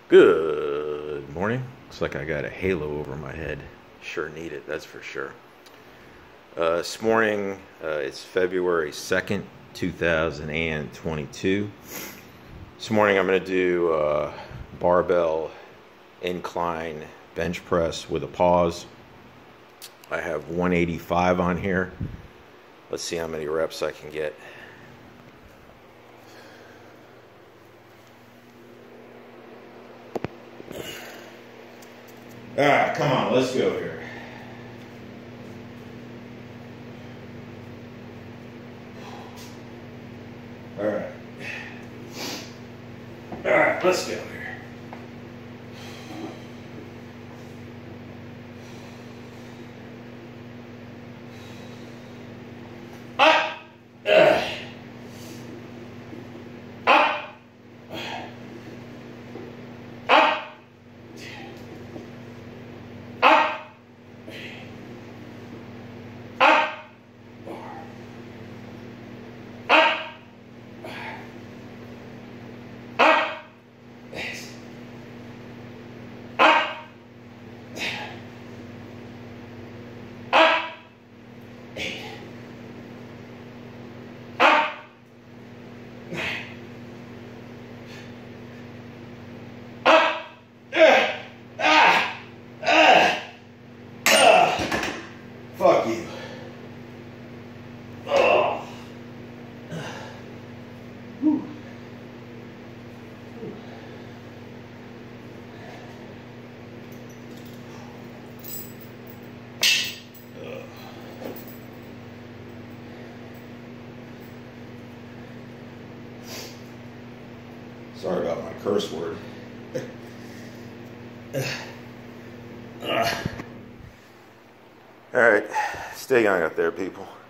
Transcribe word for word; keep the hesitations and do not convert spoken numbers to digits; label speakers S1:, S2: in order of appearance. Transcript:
S1: Good morning. Looks like I got a halo over my head. Sure need it, that's for sure. Uh, this morning, uh, it's February second, two thousand twenty-two. This morning I'm going to do uh, barbell incline bench press with a pause. I have one eighty-five on here. Let's see how many reps I can get. Ah, come on, let's go here. All right. All right, let's go here. Up. Uh. Up. Up. Fuck you. Oh. Whew. Ugh. Sorry about my curse word. All right, stay young out there, people.